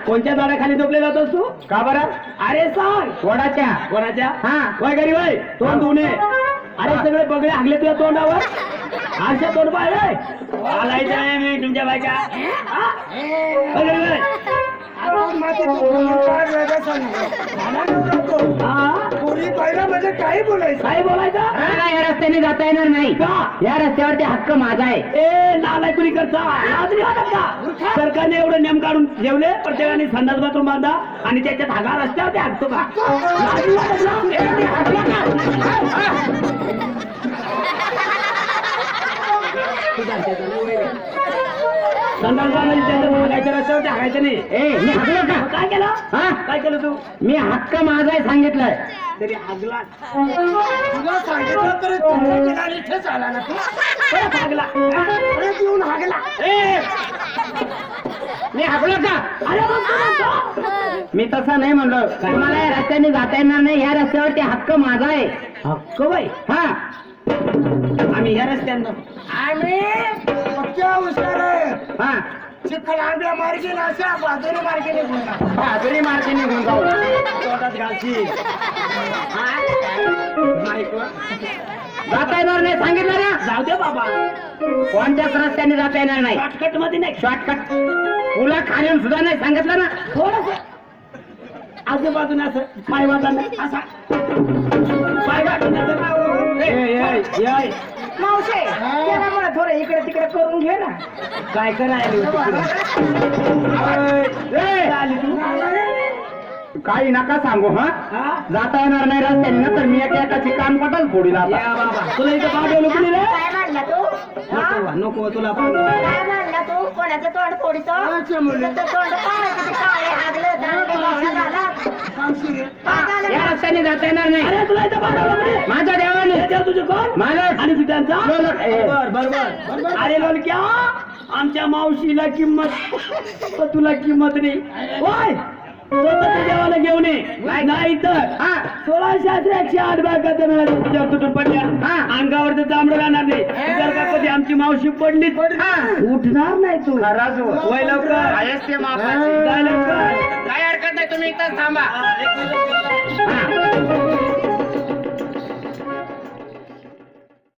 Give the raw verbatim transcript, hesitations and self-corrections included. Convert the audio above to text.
कोणत्या झाडाखाली झोपलेला होतास तू? का बरं? अरे सांग. वडाच्या. कोणाच्या? हा. वय घरी वय तोंड धुवून ये. अरे सगळे बगळे हागले तुझ्या तोंडावर. आरशा तोंड पाहिजे आलायचं नाही मी तुमच्या बायका. हा? वय घरी वय. पोरी पाहिला म्हणजे काही बोलायचं. काय बोलायचं? या रस्त्याने जाता येणार नाही का? या रस्त्यावरती हक्क माझा आहे. ए नालायकुरी करता लाज नाही वाटत का? सरकारने एवढं नियम काढून ठेवले प्रत्येकाने संडास बाथरूम बांधा आणि त्याच्यात हागा रस्त्यावरती हाकतो का? लाज नाही वाटत ना? ए, मी हाकला का? संडास बांधायची त्याच्यात हागायच्या रस्त्यावरती हागायचं नाही. ए मी हकलो का? मग काय केलं? हा? काय केलं तू? मी हक्क माझा आहे सांगितलंय. तरी हागला तुला सांगितलं तरी तुला केला इथेच आला ना तू. परत हागला. परत येऊन हागला. ए मी हकलो का? अरे मग तू म्हणतो. मी तसं नाही म्हणलो. तुम्हाला या रस्त्याने जाता येणार नाही. या रस्त्यावरती हक्क माझा आहे. हक्क बाई हा. आम्ही या रस्त्यानं आम्ही पक्क्या हुशार आहे. हा. चिखल आंब्या मार्गेने अशा बाजूने मार्गेने बोलला. बहादुरी मार्गे निघून जाऊ. तोंडात घालशील. माईकवर. जाता येणार नाही सांगितलं ना. जाऊ दे बाबा कोणत्याच रस्त्याने जाता येणार नाही. शॉर्टकट मध्ये नाही शॉर्टकट पुला खाली सुद्धा नाही सांगितलं ना. थोडस आजूबाजूने असं पाय वाटाने असा पाय वाटून असं. ए, ए, ए, ए. मावशे त्याला मला थोडं इकडे तिकडे करून घे ना. काय करायला आली तू? काही नका सांगू. हा. हा? जाता येणार नाही रस्त्याने ना तर मी एका एकाची कान पटाल फोडील आता. या बाबा तुला इथं पाठवलं कुणी रे? काय म्हणला तू? नको बा, नको तुला पाठवलं. काय म्हणला तू? कोणाचं तोंड फोडीतो? तुझं तोंड पाहायचं ते काळे हागलं तर ते मोठं झालं. काय झालं? या रस्त्याने जाता येणार नाही. अरे तुला इथं पाठवलं कुणी? माझ्या देवाने. त्याच्यावर तुझे कोण? मालक. आणि पित्यांचा? लोलक. ए. बर बर बर. अरे लोलक्या आमच्या मावशीला किंमत पण तुला किंमत नाही. होय स्वतःच्या देवाला घेऊन ये. नाही तर हा. सोळाशे अठरा एकशे आठ बायका तुझ्या तुटून पडल्या. हा. अंगावर तर चांबडं राहणार नाही. जर का कधी आमची मावशी पडली हा. उठणार नाही तू. खराच हो. वय लवकर. आहेस ते मापाची. काय लवकर. काही हरकत नाही. तुम्ही इथंच थांबा. हा, एक मिनिट. हा.